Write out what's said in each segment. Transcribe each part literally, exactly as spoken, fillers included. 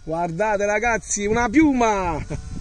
Guardate ragazzi, una piuma!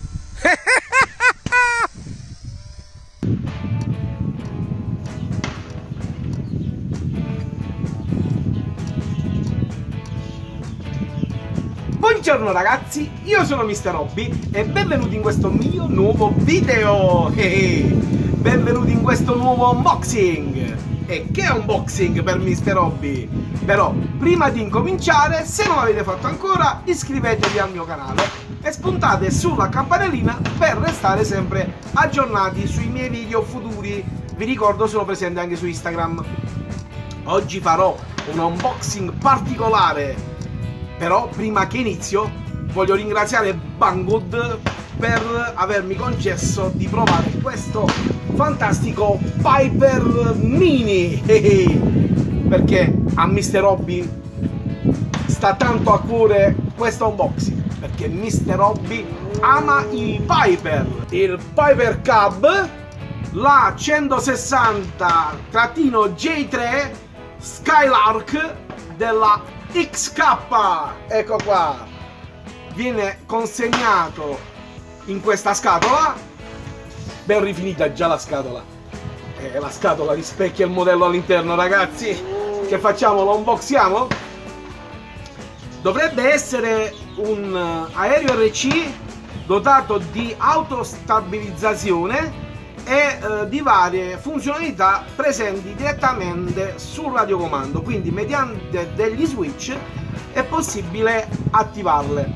Buongiorno ragazzi, io sono mister Robby e benvenuti in questo mio nuovo video! Benvenuti in questo nuovo unboxing! E che unboxing per mister Robby! Però, prima di incominciare, se non l'avete fatto ancora, iscrivetevi al mio canale e spuntate sulla campanellina per restare sempre aggiornati sui miei video futuri. Vi ricordo, sono presente anche su Instagram. Oggi farò un unboxing particolare, però prima che inizio voglio ringraziare Banggood per avermi concesso di provare questo fantastico Piper Mini, perché a mister Robby sta tanto a cuore questo unboxing, perché mister Robby ama il Piper, il Piper Cub, la centosessanta J tre Skylark della X K. Ecco qua, viene consegnato in questa scatola ben rifinita, già la scatola e la scatola rispecchia il modello all'interno. Ragazzi, che facciamo? Lo unboxiamo? Dovrebbe essere un aereo R C dotato di autostabilizzazione e eh, di varie funzionalità presenti direttamente sul radiocomando, quindi mediante degli switch è possibile attivarle.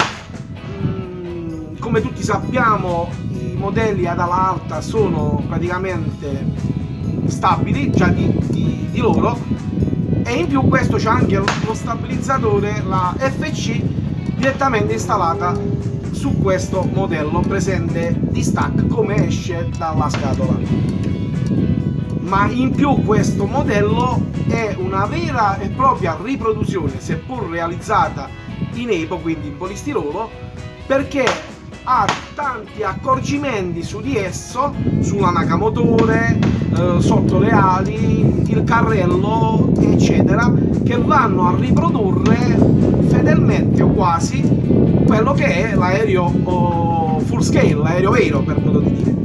Mm, come tutti sappiamo, i modelli ad ala alta sono praticamente stabili già di, di, di loro, e in più questo c'è anche lo stabilizzatore, la F C, direttamente installata su questo modello, presente di stack come esce dalla scatola. Ma in più questo modello è una vera e propria riproduzione, seppur realizzata in EPO, quindi in polistirolo, perché ha tanti accorgimenti su di esso, sulla nakamotore, eh, sotto le ali, il carrello, eccetera, che vanno a riprodurre fedelmente o quasi quello che è l'aereo oh, full scale, l'aereo vero, per modo di dire.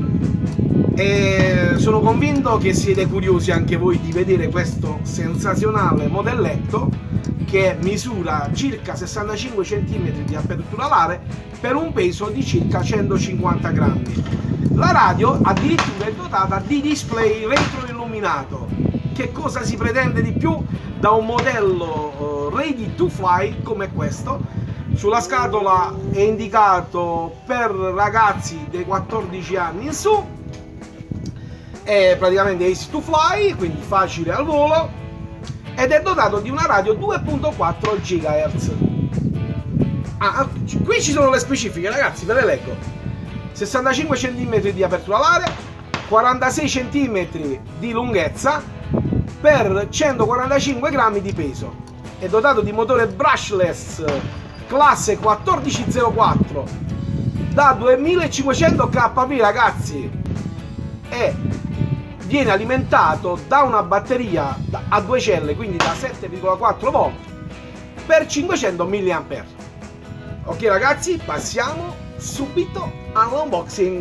E sono convinto che siete curiosi anche voi di vedere questo sensazionale modelletto, che misura circa sessantacinque centimetri di apertura alare per un peso di circa centocinquanta grammi. La radio addirittura è dotata di display retroilluminato. Che cosa si pretende di più da un modello uh, ready to fly come questo? Sulla scatola è indicato per ragazzi dei quattordici anni in su, è praticamente easy to fly, quindi facile al volo, ed è dotato di una radio due virgola quattro gigahertz. Ah, qui ci sono le specifiche, ragazzi, ve le leggo. sessantacinque centimetri di apertura alare, quarantasei centimetri di lunghezza per centoquarantacinque grammi di peso. È dotato di motore brushless classe quattordici zero quattro da duemilacinquecento K V, ragazzi, e viene alimentato da una batteria a due celle, quindi da sette virgola quattro volt per cinquecento milliampere. Ok ragazzi, passiamo subito all'unboxing.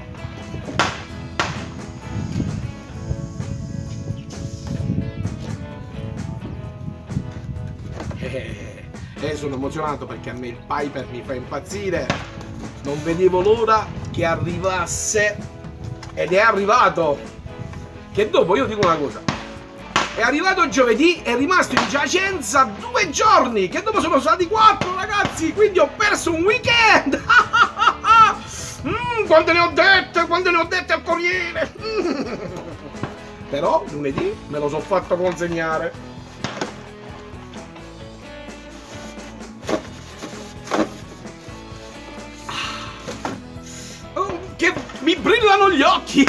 E sono emozionato perché a me il Piper mi fa impazzire. Non vedevo l'ora che arrivasse, ed è arrivato. Che dopo, io dico una cosa, è arrivato giovedì, è rimasto in giacenza due giorni, che dopo sono stati quattro, ragazzi, quindi ho perso un weekend. mm, quante ne ho dette, quante ne ho dette al corriere. Però lunedì me lo sono fatto consegnare. Che mi brillano gli occhi.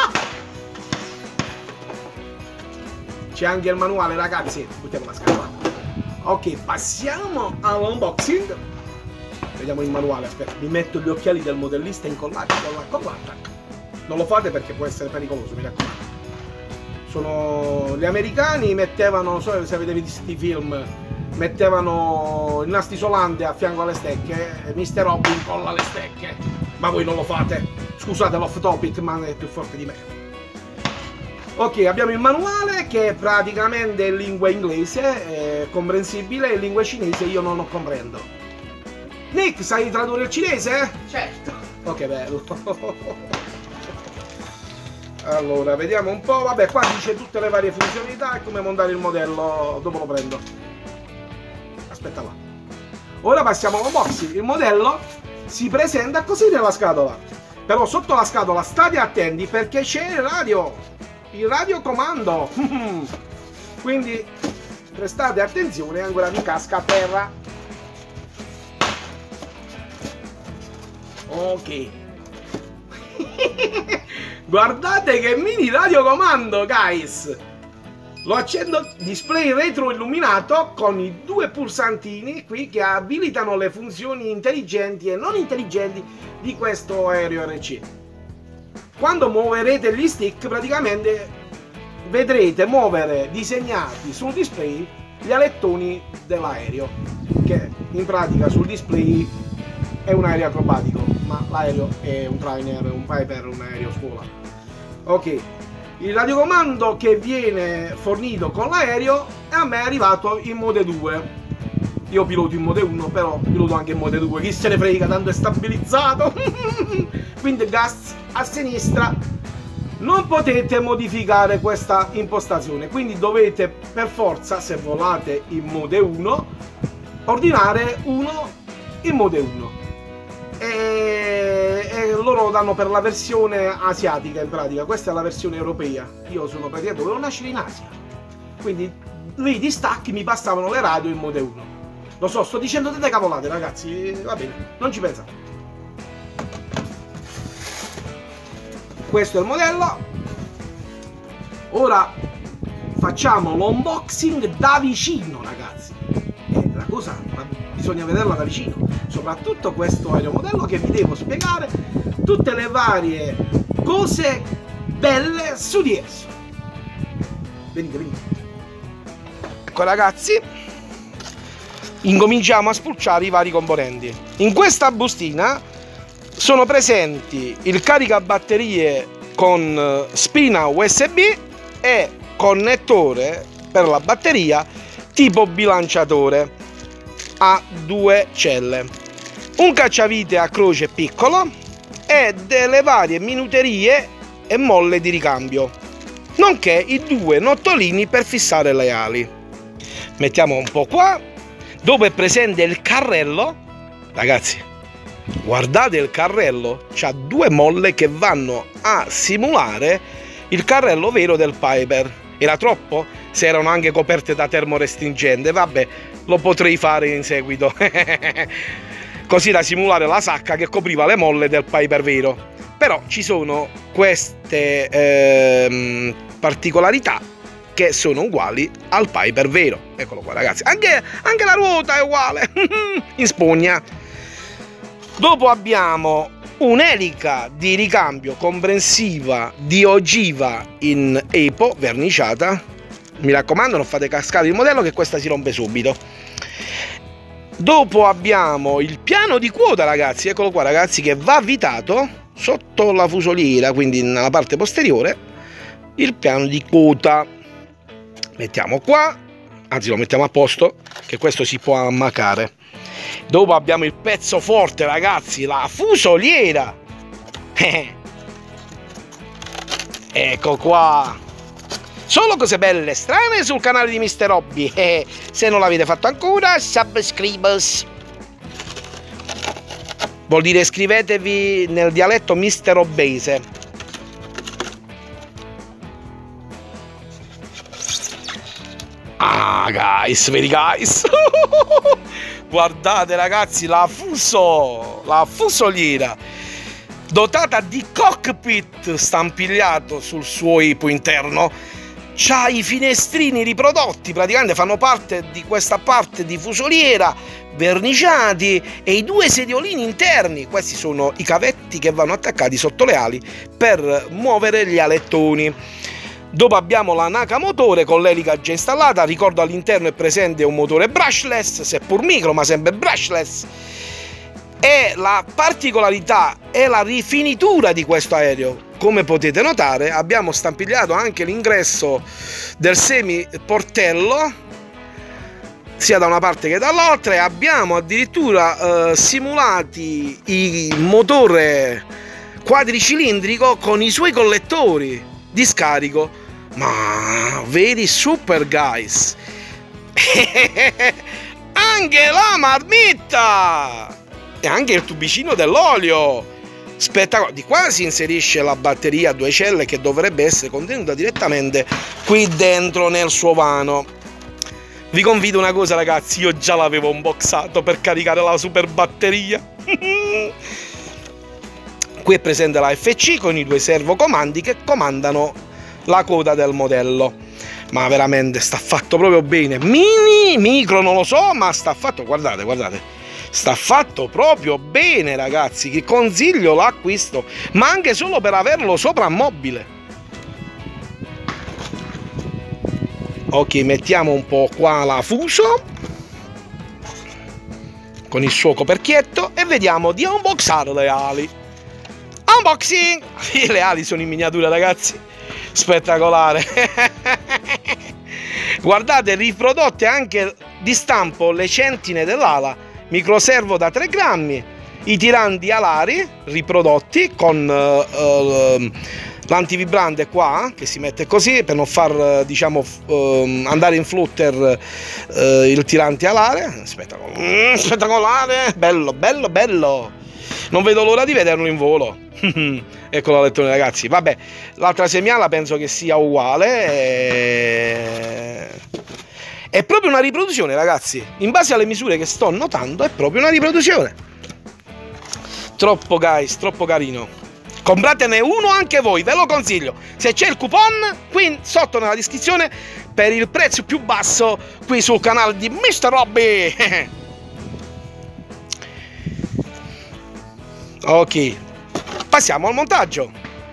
C'è anche il manuale, ragazzi. Buttiamo la scatola. Ok, passiamo all'unboxing. Vediamo il manuale. Aspetta, mi metto gli occhiali del modellista incollati con la colla. Non lo fate perché può essere pericoloso, mi raccomando. Sono gli americani mettevano, non so se avete visto i film, mettevano il nastro isolante a fianco alle stecche e mister Robby incolla le stecche, ma voi non lo fate. Scusate l'off topic, ma è più forte di me. Ok, abbiamo il manuale che è praticamente in lingua inglese, è comprensibile, in lingua cinese io non lo comprendo. Nick, sai tradurre il cinese? Certo. Ok, bello. Allora, vediamo un po'. Vabbè, qua dice tutte le varie funzionalità e come montare il modello. Dopo lo prendo. Aspetta là. Ora passiamo all'unboxing. Il modello si presenta così nella scatola. Però sotto la scatola state attenti perché c'è il radio. Il radiocomando. Quindi prestate attenzione, ancora mi casca a terra. Ok. Guardate che mini radiocomando, guys. Lo accendo, display retro illuminato con i due pulsantini qui che abilitano le funzioni intelligenti e non intelligenti di questo aereo R C. Quando muoverete gli stick praticamente vedrete muovere disegnati sul display gli alettoni dell'aereo, che in pratica sul display è un aereo acrobatico, ma l'aereo è un trainer, un Piper, un aereo scuola. Ok, il radiocomando che viene fornito con l'aereo a me è arrivato in Mode due. Io piloto in Mode uno, però piloto anche in Mode due, chi se ne frega, tanto è stabilizzato. Quindi gas a sinistra. Non potete modificare questa impostazione, quindi dovete per forza, se volate in Mode uno, ordinare uno in Mode uno. E, e loro lo danno per la versione asiatica, in pratica. Questa è la versione europea. Io sono praticamente, dovevo nascere in Asia, quindi lì di stacchi mi passavano le radio in Mode uno. Lo so, sto dicendo delle cavolate, ragazzi, va bene, non ci pensate. Questo è il modello. Ora facciamo l'unboxing da vicino, ragazzi. E la cosa bisogna vederla da vicino, soprattutto questo aeromodello che vi devo spiegare tutte le varie cose belle su di esso. Venite, venite. Ecco, ragazzi, incominciamo a spulciare i vari componenti. In questa bustina sono presenti il caricabatterie con spina U S B e connettore per la batteria tipo bilanciatore a due celle, un cacciavite a croce piccolo e delle varie minuterie e molle di ricambio, nonché i due nottolini per fissare le ali. Mettiamo un po' qua. Dopo è presente il carrello, ragazzi, guardate il carrello, c'ha due molle che vanno a simulare il carrello vero del Piper. Era troppo? Se erano anche coperte da termorestringente, vabbè, lo potrei fare in seguito. Così da simulare la sacca che copriva le molle del Piper vero. Però ci sono queste ehm, particolarità che sono uguali al Piper vero. Eccolo qua, ragazzi, anche, anche la ruota è uguale. In spugna. Dopo abbiamo un'elica di ricambio comprensiva di ogiva in EPO verniciata. Mi raccomando, non fate cascare il modello che questa si rompe subito. Dopo abbiamo il piano di quota, ragazzi, eccolo qua, ragazzi, che va avvitato sotto la fusoliera, quindi nella parte posteriore, il piano di quota. Mettiamo qua, anzi lo mettiamo a posto, che questo si può ammacare. Dopo abbiamo il pezzo forte, ragazzi, la fusoliera. Ecco qua. Solo cose belle e strane sul canale di mister Robby. Eh, se non l'avete fatto ancora, subscribers. Vuol dire iscrivetevi nel dialetto mister Robbese. Ah, guys, veri guys. Guardate, ragazzi, la fuso, la fusoliera dotata di cockpit stampigliato sul suo ipo interno. C'ha i finestrini riprodotti, praticamente fanno parte di questa parte di fusoliera, verniciati, e i due sediolini interni. Questi sono i cavetti che vanno attaccati sotto le ali per muovere gli alettoni. Dopo abbiamo la Naka motore con l'elica già installata, ricordo all'interno è presente un motore brushless, seppur micro ma sempre brushless, e la particolarità è la rifinitura di questo aereo. Come potete notare abbiamo stampigliato anche l'ingresso del semi portello sia da una parte che dall'altra, e abbiamo addirittura eh, simulati il motore quadricilindrico con i suoi collettori di scarico, ma veri super guys. Anche la marmitta e anche il tubicino dell'olio spettacolare. Di qua si inserisce la batteria a due celle che dovrebbe essere contenuta direttamente qui dentro nel suo vano. Vi confido una cosa ragazzi, io già l'avevo unboxato per caricare la super batteria. Qui è presente la F C con i due servocomandi che comandano la coda del modello, ma veramente sta fatto proprio bene. Mini, micro, non lo so, ma sta fatto, guardate, guardate, sta fatto proprio bene ragazzi, che consiglio l'acquisto, ma anche solo per averlo soprammobile. Ok, mettiamo un po' qua la fuso con il suo coperchietto e vediamo di unboxare le ali. Unboxing! Le ali sono in miniatura ragazzi, spettacolare. Guardate, riprodotte anche di stampo le centine dell'ala, microservo da tre grammi, i tiranti alari riprodotti con uh, uh, l'antivibrante qua che si mette così per non far diciamo uh, andare in flutter uh, il tirante alare. Spettacolare, spettacolare, bello, bello, bello. Non vedo l'ora di vederlo in volo. Ecco la lettone ragazzi. Vabbè, l'altra semiala penso che sia uguale. E... è proprio una riproduzione ragazzi. In base alle misure che sto notando è proprio una riproduzione. Troppo guys, troppo carino. Compratene uno anche voi, ve lo consiglio. Se c'è il coupon qui sotto nella descrizione per il prezzo più basso qui sul canale di mister Robby. Ok, passiamo al montaggio.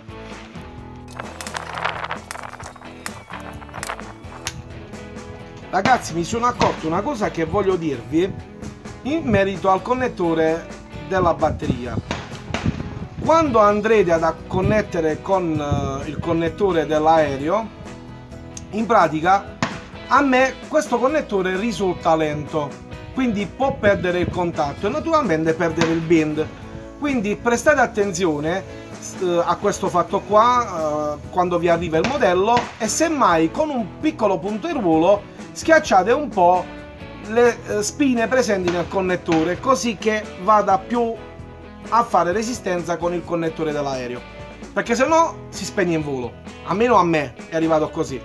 Ragazzi, mi sono accorto una cosa che voglio dirvi in merito al connettore della batteria. Quando andrete ad connettere con uh, il connettore dell'aereo, in pratica a me questo connettore risulta lento, quindi può perdere il contatto e naturalmente perdere il bind. Quindi prestate attenzione uh, a questo fatto qua uh, quando vi arriva il modello, e semmai con un piccolo punteruolo schiacciate un po' le uh, spine presenti nel connettore, così che vada più a fare resistenza con il connettore dell'aereo, perché se no si spegne in volo. Almeno a me è arrivato così.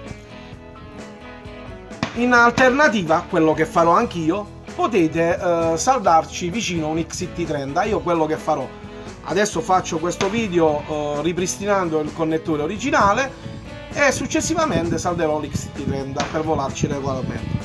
In alternativa, quello che farò anch'io, potete eh, saldarci vicino un X T trenta. Io quello che farò adesso, faccio questo video eh, ripristinando il connettore originale e successivamente salderò l'X T trenta per volarci regolarmente.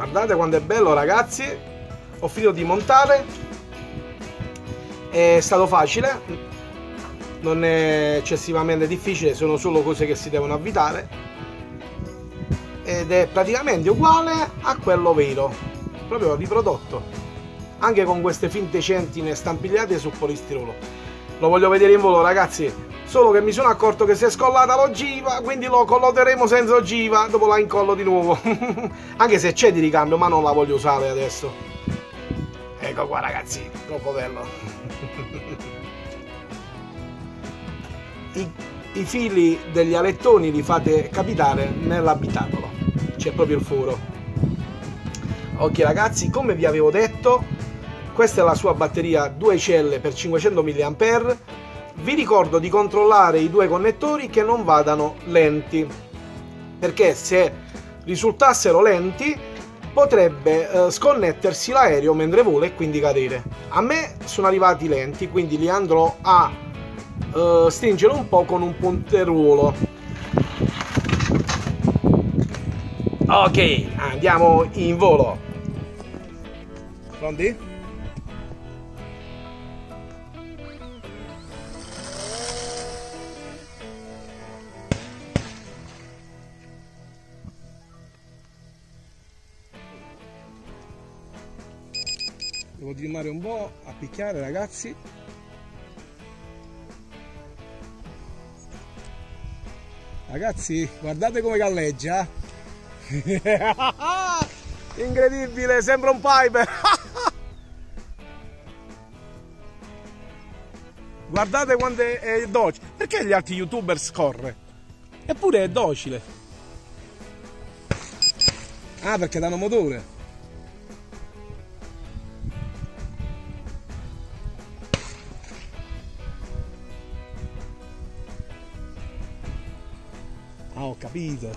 Guardate quanto è bello, ragazzi. Ho finito di montare, è stato facile, non è eccessivamente difficile, sono solo cose che si devono avvitare ed è praticamente uguale a quello vero, proprio riprodotto, anche con queste finte centine stampigliate sul polistirolo. Lo voglio vedere in volo, ragazzi, solo che mi sono accorto che si è scollata l'ogiva, quindi lo collotteremo senza ogiva, dopo la incollo di nuovo. Anche se c'è di ricambio, ma non la voglio usare adesso. Ecco qua, ragazzi, troppo bello. I, I fili degli alettoni li fate capitare nell'abitacolo, c'è proprio il foro. Ok, ragazzi, come vi avevo detto, questa è la sua batteria due celle per cinquecento milliampere. Vi ricordo di controllare i due connettori che non vadano lenti, perché se risultassero lenti potrebbe eh, sconnettersi l'aereo mentre vola e quindi cadere. A me sono arrivati lenti, quindi li andrò a eh, stringere un po' con un punteruolo. Ok, andiamo in volo. Pronti? Devo continuare un po' a picchiare, ragazzi. Ragazzi, guardate come galleggia. Incredibile, sembra un Piper. Guardate quanto è, è docile. Perché gli altri youtuber scorre? Eppure è docile. Ah, perché danno motore. Ah, ho capito.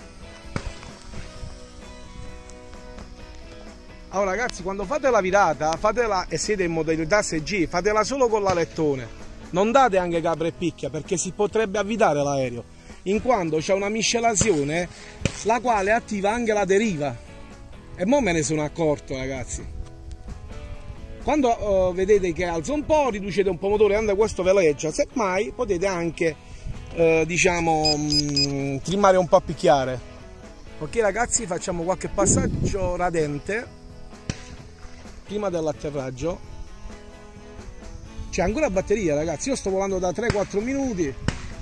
Allora, ragazzi, quando fate la virata, fatela, e siete in modalità S G, fatela solo con l'alettone. Non date anche capra e picchia, perché si potrebbe avvitare l'aereo, in quanto c'è una miscelazione la quale attiva anche la deriva. E mo me ne sono accorto, ragazzi. Quando uh, vedete che alza un po', riducete un po' il motore, quando questo veleggia, semmai potete anche Eh, diciamo mh, trimmare un po' a picchiare. Ok, ragazzi, facciamo qualche passaggio radente prima dell'atterraggio. C'è ancora batteria, ragazzi, io sto volando da tre quattro minuti.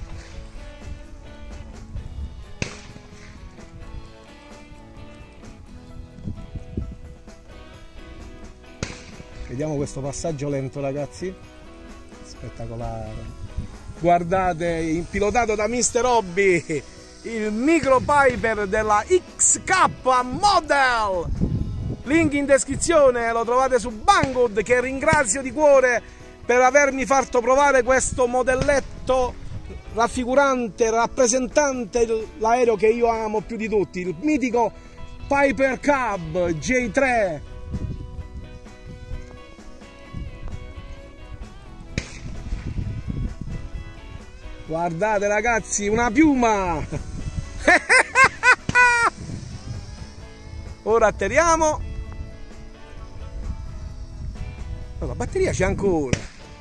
Vediamo questo passaggio lento, ragazzi, spettacolare. Guardate, pilotato da mister Hobby, il micro Piper della X K Model. Link in descrizione, lo trovate su Banggood, che ringrazio di cuore per avermi fatto provare questo modelletto raffigurante, rappresentante l'aereo che io amo più di tutti, il mitico Piper Cub J tre. Guardate, ragazzi, una piuma. Ora atterriamo. La batteria c'è ancora.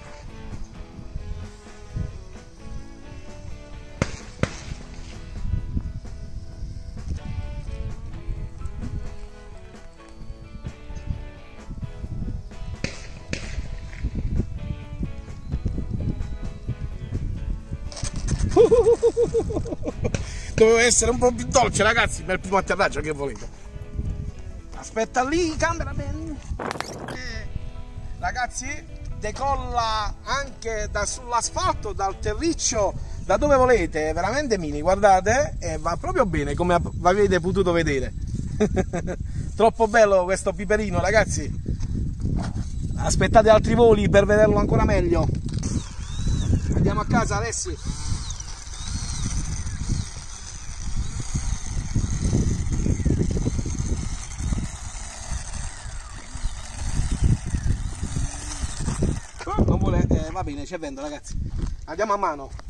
Dovevo essere un po' più dolce, ragazzi, per il primo atterraggio, che volete. Aspetta lì, cameraman. Eh, ragazzi, decolla anche da sull'asfalto, dal terriccio, da dove volete, veramente mini, guardate, e va proprio bene, come avete potuto vedere. Troppo bello questo piperino, ragazzi. Aspettate altri voli per vederlo ancora meglio. Andiamo a casa, Alessi. Non vuole, eh, va bene, c'è vento, ragazzi. Andiamo a mano.